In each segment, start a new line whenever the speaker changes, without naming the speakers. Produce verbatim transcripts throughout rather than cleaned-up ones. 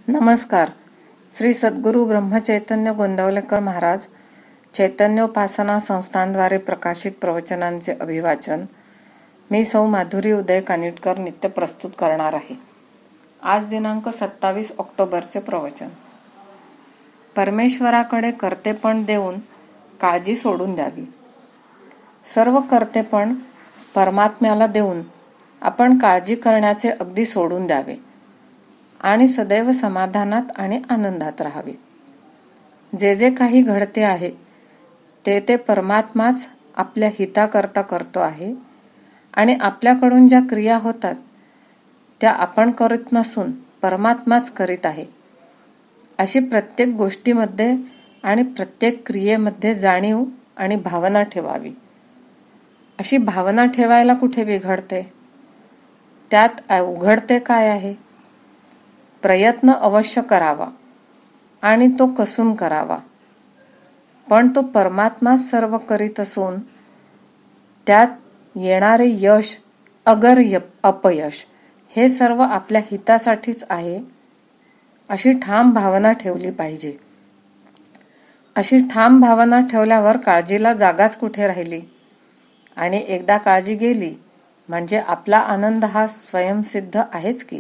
नमस्कार. श्री सद्गुरू ब्रह्मचैतन्य गोंदवलेकर महाराज चैतन्योपासना संस्थानद्वारे प्रकाशित प्रवचनांचे अभिवाचन मी सौ माधुरी उदय कानिटकर नित्य प्रस्तुत करणार आहे. आज दिनांक सत्तावीस ऑक्टोबरचे प्रवचन. परमेश्वराकडे कर्तेपण देऊन काळजी सोडून द्यावी. सर्व कर्तेपण परमात्म्याला देऊन आपण काळजी करण्याचे अगदी सोडून द्यावे आणि सदैव समाधानात आणि आनंदात राहावे. जे जे काही घडते आहे ते ते परमात्माच आपल्या हिताकरता करतो आहे आणि आपल्याकडून ज्या क्रिया होतात त्या आपण करीत नसून परमात्माच करीत आहे अशी प्रत्येक गोष्टीमध्ये आणि प्रत्येक क्रियेमध्ये जाणीव आणि भावना ठेवावी. अशी भावना ठेवायला कुठे बिघडते? त्यात उघडते काय आहे? प्रयत्न अवश्य करावा आणि तो कसून करावा, पण तो परमात्मा सर्व करीत असून त्यात येणारे यश अगर अपयश हे सर्व आपल्या हितासाठीच आहे अशी ठाम भावना ठेवली पाहिजे. अशी ठाम भावना ठेवल्यावर काळजीला जागाच कुठे राहिली आणि एकदा काळजी गेली म्हणजे आपला आनंद हा स्वयंसिद्ध आहेच की.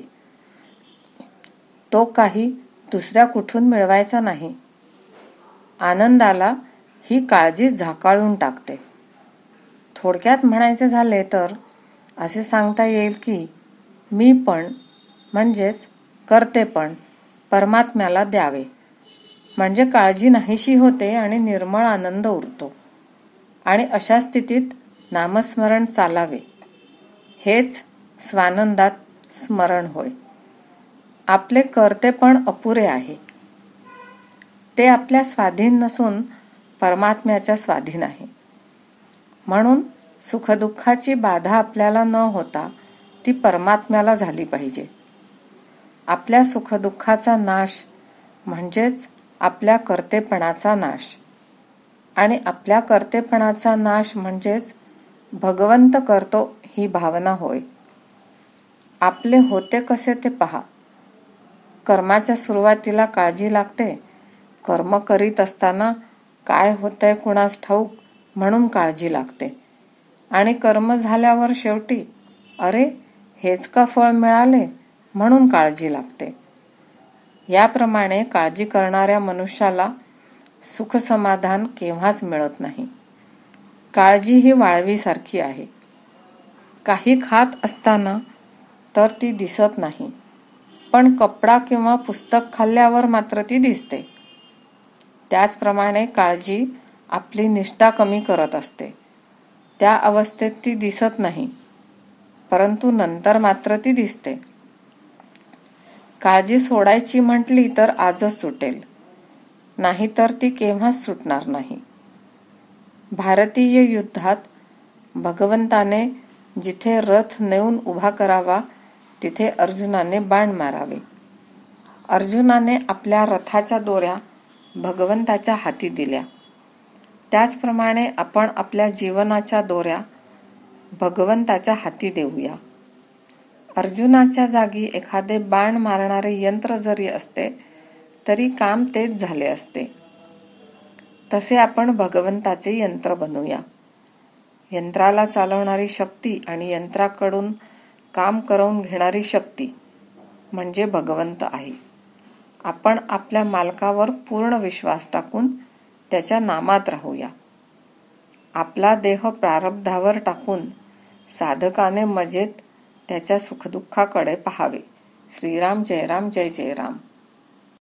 तो काही दुसऱ्या कुठून मिळवायचा नाही. आनंदाला ही काळजी झाकाळून टाकते. थोडक्यात म्हणायचे झाले तर असे सांगता येईल की मी पण म्हणजेच कर्तेपण परमात्म्याला द्यावे म्हणजे काळजी नाहीशी होते आणि निर्मळ आनंद उरतो आणि अशा स्थितीत नामस्मरण चालावे. हेच स्वानंदात स्मरण होय. आपले कर्तेपण अपुरे आहे. ते आपल्या स्वाधीन नसून परमात्म्याच्या स्वाधीन आहे. म्हणून सुखदुःखाची बाधा आपल्याला न होता ती परमात्म्याला झाली पाहिजे. आपल्या सुखदुःखाचा नाश म्हणजेच आपल्या कर्तेपणाचा नाश आणि आपल्या कर्तेपणाचा नाश म्हणजेच भगवंत करतो ही भावना होय. आपले होते कसे ते पहा. कर्माच्या सुरुवातीला काळजी लागते. कर्म करीत असताना काय होतंय कुणास ठाऊक म्हणून काळजी लागते आणि कर्म झाल्यावर शेवटी अरे हेच का फळ मिळाले म्हणून काळजी लागते. याप्रमाणे काळजी करणाऱ्या मनुष्याला सुख समाधान केव्हाच मिळत नाही. काळजी ही वाळवीसारखी आहे. काही खात असताना तर ती दिसत नाही, पण कपडा किंवा पुस्तक खाल्ल्यावर मात्र ती दिसते. त्याचप्रमाणे काळजी आपली निष्ठा कमी करत असते. त्या अवस्थेत ती दिसत नाही, परंतु नंतर मात्र ती दिसते. काळजी सोडायची म्हटली तर आजच सुटेल, नाहीतर ती केव्हाच सुटणार नाही. भारतीय युद्धात भगवंताने जिथे रथ नेऊन उभा करावा तिथे अर्जुनाने बाण मारावे. अर्जुनाने आपल्या रथाच्या दोऱ्या भगवंताच्या हाती दिल्या. त्याचप्रमाणे आपण आपल्या जीवनाच्या दोऱ्या भगवंताच्या हाती देऊया. अर्जुनाच्या जागी एखादे बाण मारणारे यंत्र जरी असते तरी काम तेच झाले असते. तसे आपण भगवंताचे यंत्र बनूया. यंत्राला चालवणारी शक्ती आणि यंत्राकडून काम करवून घेणारी शक्ती म्हणजे भगवंत आहे. आपण आपल्या मालकावर पूर्ण विश्वास टाकून त्याच्या नामात राहूया. आपला देह प्रारब्धावर टाकून साधकाने मजेत त्याच्या सुखदुःखाकडे पहावे. श्रीराम जय राम जय जय राम.